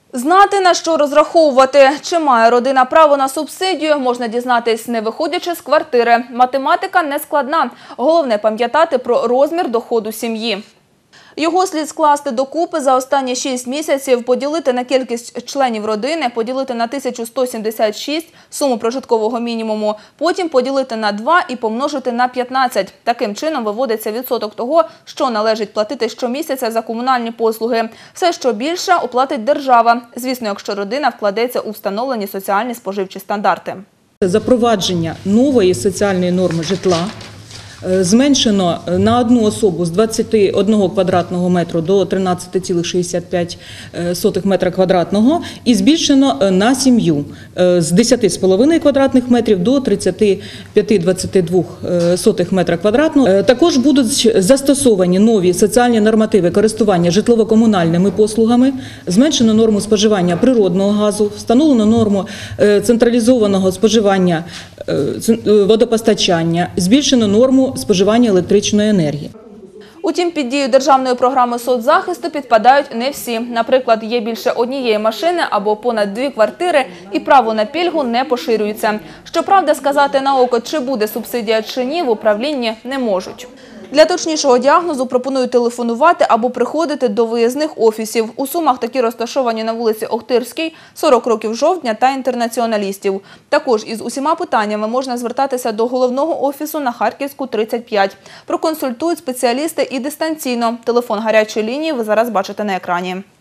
Знати, на що розраховувати. Чи має родина право на субсидію, можна дізнатись, не виходячи з квартири. Математика не складна. Головне – пам'ятати про розмір доходу сім'ї. Його слід скласти докупи за останні 6 місяців, поділити на кількість членів родини, поділити на 1176 суму прожиткового мінімуму, потім поділити на 2 і помножити на 15. Таким чином виводиться відсоток того, що належить платити щомісяця за комунальні послуги. Все, що більше, оплатить держава. Звісно, якщо родина вкладеться у встановлені соціальні споживчі стандарти. Запровадження нової соціальної норми житла зменшено на одну особу з 21 квадратного метру до 13,65 метра квадратного і збільшено на сім'ю з 10,5 квадратних метрів до 35,22 метра квадратного. Також будуть застосовані нові соціальні нормативи користування житлово-комунальними послугами, зменшено норму споживання природного газу, встановлено норму централізованого споживання водопостачання, збільшено норму споживання електричної енергії. Утім, під дію державної програми соцзахисту підпадають не всі. Наприклад, є більше однієї машини або понад 2 квартири і право на пільгу не поширюється. Щоправда, сказати на око, чи буде субсидія чи ні, в управлінні не можуть. Для точнішого діагнозу пропонують телефонувати або приходити до виїзних офісів. У Сумах такі розташовані на вулиці Охтирській, 40 років Жовтня та Інтернаціоналістів. Також із усіма питаннями можна звертатися до головного офісу на Харківську, 35. Проконсультують спеціалісти і дистанційно. Телефон гарячої лінії ви зараз бачите на екрані.